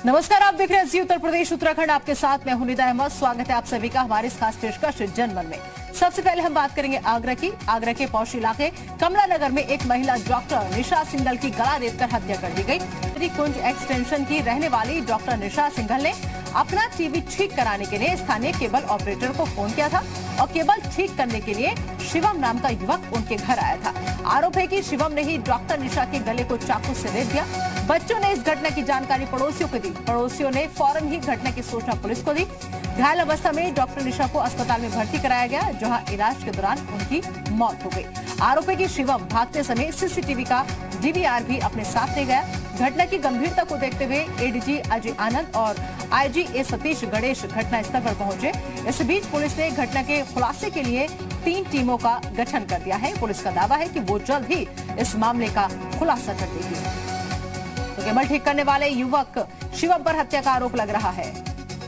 नमस्कार, आप देख रहे हैं जी उत्तर प्रदेश उत्तराखंड। आपके साथ मैं हूं निदा अहमद। स्वागत है आप सभी का हमारे इस खास पेशकश जनमन में। सबसे पहले हम बात करेंगे आगरा की। आगरा के पौष इलाके कमला नगर में एक महिला डॉक्टर निशा सिंघल की गला रेतकर हत्या कर दी गई। कुंज एक्सटेंशन की रहने वाली डॉक्टर निशा सिंघल ने अपना टीवी ठीक कराने के लिए स्थानीय केबल ऑपरेटर को फोन किया था और केबल ठीक करने के लिए शिवम नाम का युवक उनके घर आया था। आरोप है कि शिवम ने ही डॉक्टर निशा के गले को चाकू से रेत दिया। बच्चों ने इस घटना की जानकारी पड़ोसियों को दी। पड़ोसियों ने फौरन ही घटना की सूचना पुलिस को दी। घायल अवस्था में डॉक्टर निशा को अस्पताल में भर्ती कराया गया, जहां इलाज के दौरान उनकी मौत हो गई। आरोप है कि शिवम भागते समय सीसीटीवी का डीवीआर भी अपने साथ ले गया। घटना की गंभीरता को देखते हुए एडीजी अजय आनंद और आईजी ए सतीश गणेश घटनास्थल पर पहुंचे। इस बीच पुलिस ने घटना के खुलासे के लिए 3 टीमों का गठन कर दिया है। पुलिस का दावा है कि वो जल्द ही इस मामले का खुलासा कर देगी। तो केबल ठीक करने वाले युवक शिवम पर हत्या का आरोप लग रहा है।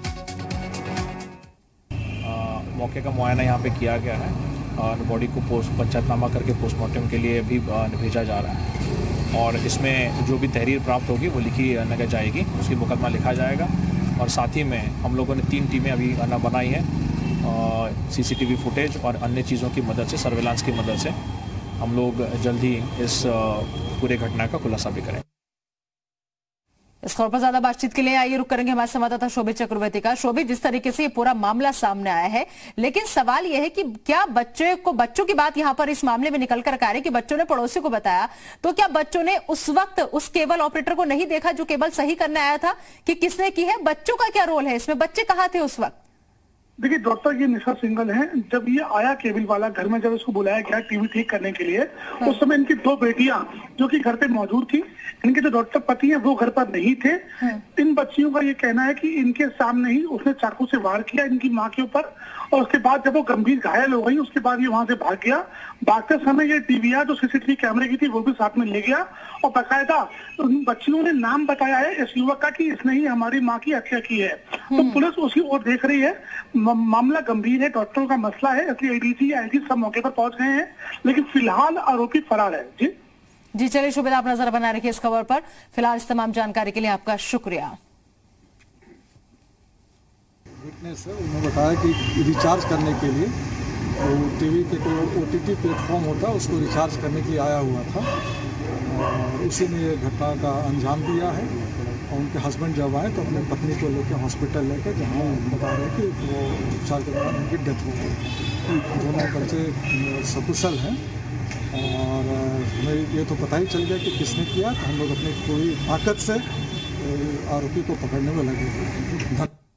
मौके का मुआयना यहाँ पे किया गया है और बॉडी को पंचायतनामा करके पोस्टमार्टम के लिए भी भेजा जा रहा है और इसमें जो भी तहरीर प्राप्त होगी वो लिखी नगर जाएगी, उसकी मुकदमा लिखा जाएगा। और साथ ही में हम लोगों ने 3 टीमें अभी बनाई हैं सीसीटीवी फुटेज और अन्य चीज़ों की मदद से, सर्वेलांस की मदद से हम लोग जल्द ही इस पूरे घटना का खुलासा भी करेंगे। इस खबर पर ज्यादा बातचीत के लिए आइए रुक करेंगे हमारे संवाददाता शोभित चक्रवर्ती का। शोभित, जिस तरीके से ये पूरा मामला सामने आया है, लेकिन सवाल यह है कि क्या बच्चों की बात यहां पर इस मामले में निकल कर आ रही कि बच्चों ने पड़ोसी को बताया, तो क्या बच्चों ने उस वक्त उस केबल ऑपरेटर को नहीं देखा जो केबल सही करने आया था, कि किसने की है? बच्चों का क्या रोल है इसमें? बच्चे कहाँ थे उस वक्त? देखिए, डॉक्टर ये निशा सिंघल हैं। जब ये आया केबल वाला घर में, जब इसको बुलाया गया टीवी ठीक करने के लिए, उस समय इनकी 2 बेटियां जो कि घर पे मौजूद थी, इनके जो डॉक्टर पति हैं वो घर पर नहीं थे। इन बच्चियों का ये कहना है कि इनके सामने ही उसने चाकू से वार किया इनकी मां के ऊपर और उसके बाद जब वो गंभीर घायल हो गई, उसके बाद ये वहां से भाग गया। भागते समय ये डीवीआर जो सीसीटीवी कैमरे की थी वो भी साथ में ले गया और बाकायदा उन बच्चियों ने नाम बताया है इस युवक का कि इसने ही हमारी माँ की हत्या की है। तो पुलिस उसी ओर देख रही है। मामला गंभीर है, डॉक्टरों का मसला है, इसलिए एडीसी आईजी सब मौके पर पहुंच गए हैं, लेकिन फिलहाल आरोपी फरार है। जी चलिए शोभित, आप नजर बना रखिए इस खबर पर। फिलहाल इस तमाम जानकारी के लिए आपका शुक्रिया। विटनेस है, उन्होंने बताया कि रिचार्ज करने के लिए टीवी के कोई OTT प्लेटफॉर्म होता है, उसको रिचार्ज करने के लिए आया हुआ था और उसी ने ये घटना का अंजाम दिया है। और उनके हस्बैंड जब आए तो अपने पत्नी को लेकर हॉस्पिटल लेकर, जहाँ बता रहे कि वो उपचार के दौरान उनकी डेथ हो गई। दोनों बच्चे सकुशल हैं और हमें ये तो पता ही चल गया कि किसने किया। तो हम लोग अपनी पूरी ताकत से आरोपी को पकड़ने में लगे हैं।